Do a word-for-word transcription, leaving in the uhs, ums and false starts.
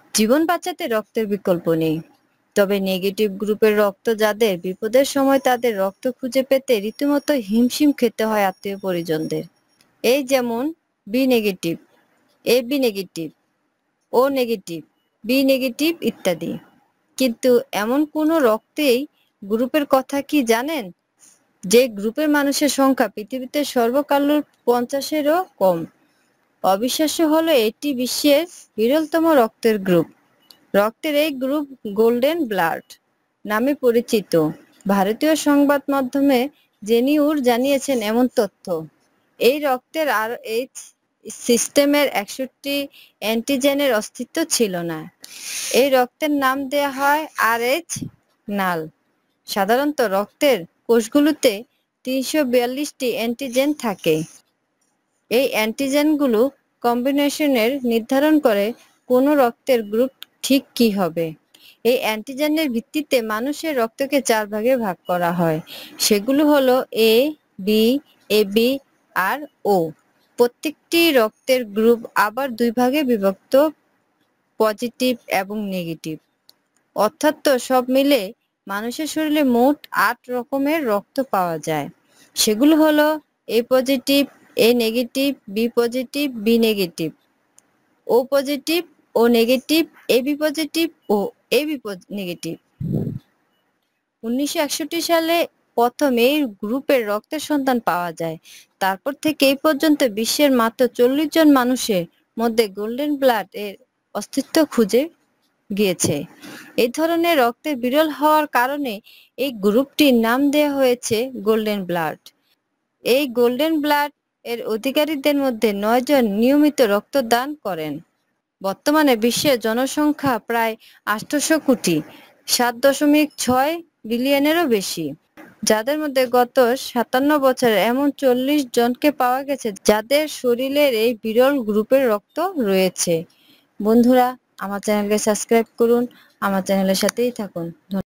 জীবন বাঁচাতে রক্তের বিকল্প নেই, তবে নেগেটিভ গ্রুপের রক্ত যাদের, বিপদের সময় তাদের রক্ত খুঁজে পেতে রীতিমতো হিমশিম খেতে হয় আত্মীয় পরিজনদের। এই যেমন B negative, A B negative, O negative, B negative ইত্যাদি। কিন্তু এমন কোনো রক্তেই গ্রুপের কথা কি জানেন, যে গ্রুপের মানুষের সংখ্যা পৃথিবীতে সর্বকালের পঞ্চাশেরও কম? অবিশ্বাস্য হলো এটি বিশ্বের বিরলতম রক্তের গ্রুপ। রক্তের এই গ্রুপ গোল্ডেন ব্লাড নামে পরিচিত। ভারতীয় সংবাদ মাধ্যমে জেনিউর জানিয়েছেন এমন তথ্য। এই রক্তের আর এইচ সিস্টেমের একষট্টি অ্যান্টিজেনের অস্তিত্ব ছিল না। এই রক্তের নাম দেয়া হয় আর এইচ নাল। সাধারণত রক্তের কোষগুলোতে তিনশো বিয়াল্লিশটি অ্যান্টিজেন থাকে। এই অ্যান্টিজেনগুলো কম্বিনেশনের নির্ধারণ করে কোন রক্তের গ্রুপ ঠিক কি হবে। এই অ্যান্টিজেনের ভিত্তিতে মানুষের রক্তকে চার ভাগে ভাগ করা হয়। সেগুলো হলো এ, বি, এবি আর ও। প্রত্যেকটি রক্তের গ্রুপ আবার দুই ভাগে বিভক্ত, পজিটিভ এবং নেগেটিভ। অর্থাৎ সব মিলে মানুষের শরীরে মোট আট রকমের রক্ত পাওয়া যায়। সেগুলো হলো A positive, A negative, B positive, B negative, O positive, O negative, AB positive ও এবি নেগেটিভ। উনিশশো একষট্টি সালে প্রথম এই গ্রুপের রক্তের সন্ধান পাওয়া যায়। তারপর থেকে এই পর্যন্ত বিশ্বের মাত্র চল্লিশ জন মানুষের মধ্যে গোল্ডেন ব্লাড এর অস্তিত্ব খুঁজে গিয়েছে। এই ধরনের রক্তের বিরল হওয়ার কারণে এই গ্রুপটির নাম দেওয়া হয়েছে গোল্ডেন ব্লাড। এই গোল্ডেন ব্লাড এর অধিকারীদের মধ্যে নয় জন নিয়মিত রক্তদান করেন। বর্তমানে বিশ্বের জনসংখ্যা প্রায় আটশো কোটি, সাত দশমিক ছয় বিলিয়নেরও বেশি, যাদের মধ্যে গত সাতান্ন বছরে এমন চল্লিশ জনকে পাওয়া গেছে যাদের শরীরের এই বিরল গ্রুপের রক্ত রয়েছে। বন্ধুরা, আমার চ্যানেলকে সাবস্ক্রাইব করুন, আমার চ্যানেলের সাথেই থাকুন।